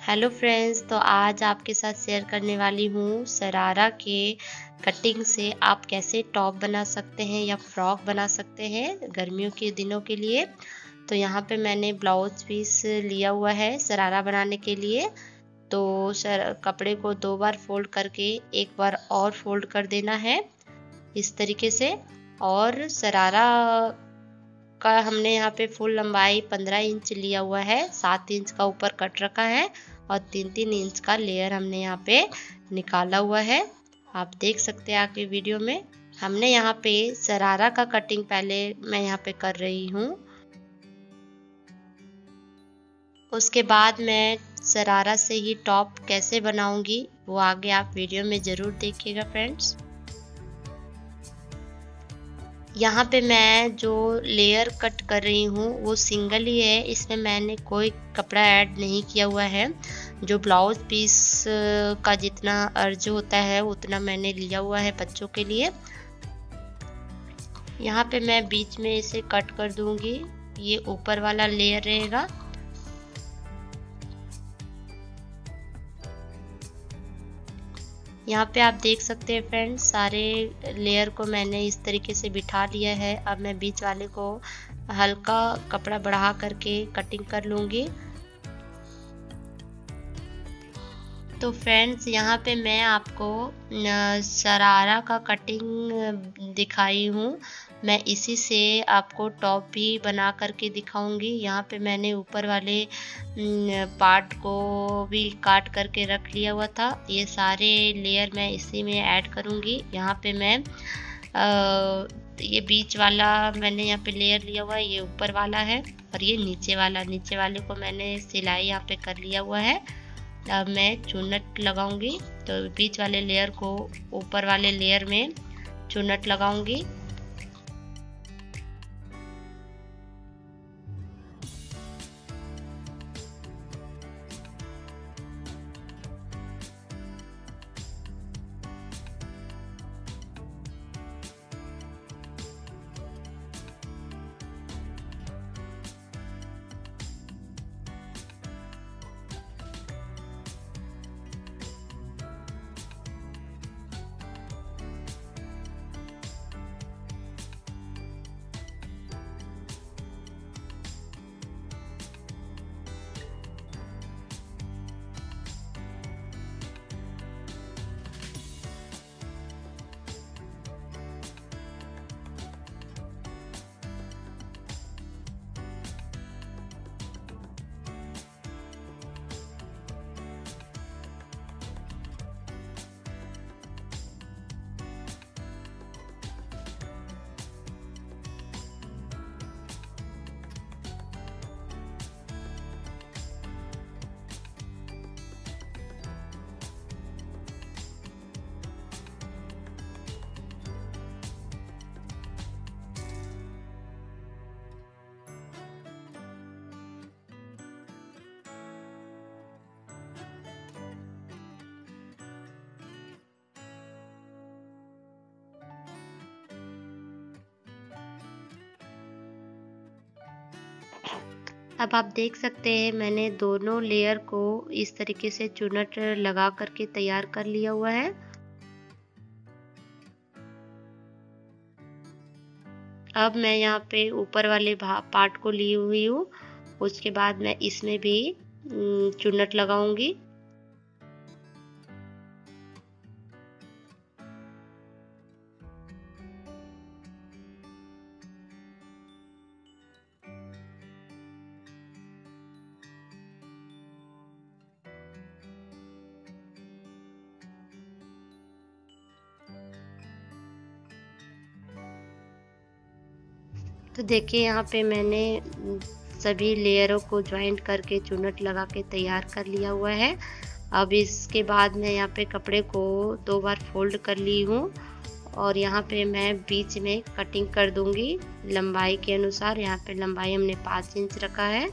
Hello friends, तो आज आपके साथ शेयर करने वाली हूँ शरारा के कटिंग से आप कैसे टॉप बना सकते हैं या फ्रॉक बना सकते हैं गर्मियों के दिनों के लिए। तो यहाँ पे मैंने ब्लाउज पीस लिया हुआ है शरारा बनाने के लिए। तो कपड़े को 2 बार फोल्ड करके एक बार और फोल्ड कर देना है इस तरीके से। और शरारा का हमने यहाँ पे फुल लंबाई 15 इंच लिया हुआ है, 7 इंच का ऊपर कट रखा है और 3-3 इंच का लेयर हमने यहाँ पे निकाला हुआ है। आप देख सकते हैं आगे वीडियो में। हमने यहाँ पे शरारा का कटिंग पहले मैं यहाँ पे कर रही हूँ, उसके बाद मैं शरारा से ही टॉप कैसे बनाऊंगी वो आगे आप वीडियो में ज़रूर देखिएगा फ्रेंड्स। यहाँ पे मैं जो लेयर कट कर रही हूँ वो सिंगल ही है, इसमें मैंने कोई कपड़ा ऐड नहीं किया हुआ है। जो ब्लाउज पीस का जितना अर्ज होता है उतना मैंने लिया हुआ है बच्चों के लिए। यहाँ पे मैं बीच में इसे कट कर दूंगी, ये ऊपर वाला लेयर रहेगा। यहाँ पे आप देख सकते हैं फ्रेंड्स, सारे लेयर को मैंने इस तरीके से बिठा लिया है। अब मैं बीच वाले को हल्का कपड़ा बढ़ा करके कटिंग कर लूँगी। तो फ्रेंड्स यहाँ पे मैं आपको शरारा का कटिंग दिखाई हूँ, मैं इसी से आपको टॉप भी बना करके दिखाऊंगी। यहाँ पे मैंने ऊपर वाले पार्ट को भी काट करके रख लिया हुआ था। ये सारे लेयर मैं इसी में ऐड करूँगी। यहाँ पे मैं ये बीच वाला मैंने यहाँ पे लेयर लिया हुआ है, ये ऊपर वाला है और ये नीचे वाले को मैंने सिलाई यहाँ पे कर लिया हुआ है। अब मैं चुन्नट लगाऊंगी, तो बीच वाले लेयर को ऊपर वाले लेयर में चुन्नट लगाऊंगी। अब आप देख सकते हैं मैंने दोनों लेयर को इस तरीके से चुन्नट लगा करके तैयार कर लिया हुआ है। अब मैं यहाँ पे ऊपर वाले पार्ट को ली हुई हूँ, उसके बाद मैं इसमें भी चुन्नट लगाऊंगी। तो देखिए यहाँ पे मैंने सभी लेयरों को ज्वाइंट करके चुन्नट लगा के तैयार कर लिया हुआ है। अब इसके बाद मैं यहाँ पे कपड़े को 2 बार फोल्ड कर ली हूँ और यहाँ पे मैं बीच में कटिंग कर दूंगी लंबाई के अनुसार। यहाँ पे लंबाई हमने 5 इंच रखा है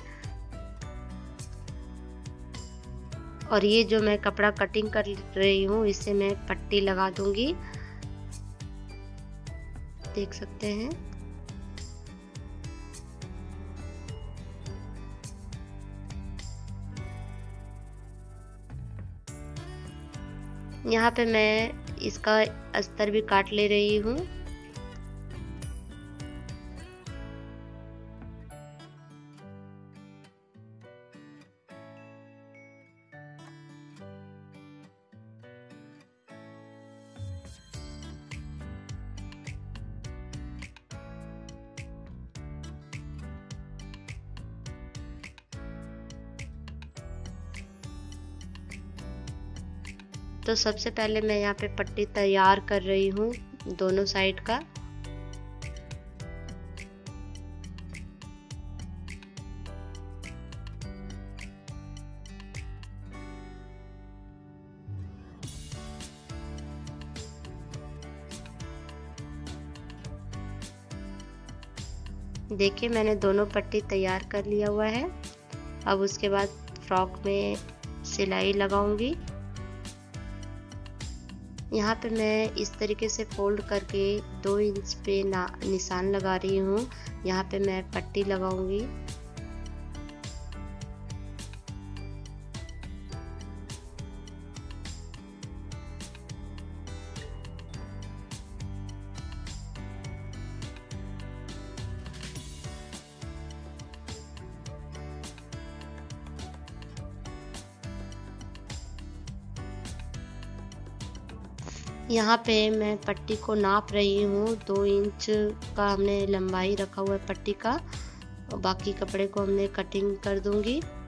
और ये जो मैं कपड़ा कटिंग कर रही हूँ इसे मैं पट्टी लगा दूंगी, देख सकते हैं। यहाँ पे मैं इसका अस्तर भी काट ले रही हूँ। तो सबसे पहले मैं यहाँ पे पट्टी तैयार कर रही हूँ दोनों साइड का। देखिए मैंने दोनों पट्टी तैयार कर लिया हुआ है। अब उसके बाद फ्रॉक में सिलाई लगाऊंगी। यहाँ पे मैं इस तरीके से फोल्ड करके 2 इंच पे निशान लगा रही हूँ। यहाँ पे मैं पट्टी लगाऊंगी। यहाँ पे मैं पट्टी को नाप रही हूँ। 2 इंच का हमने लंबाई रखा हुआ है पट्टी का, और बाकी कपड़े को हमने कटिंग कर दूंगी।